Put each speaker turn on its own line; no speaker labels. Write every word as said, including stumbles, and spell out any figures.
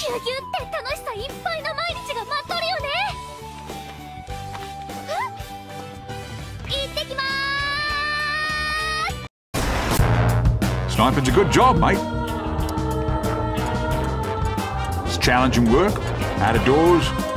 ギュギュって楽しさいっぱいの毎日が待っとるよね。行ってきまーす。
Sniping's a good job, mate. It's challenging work, out of doors,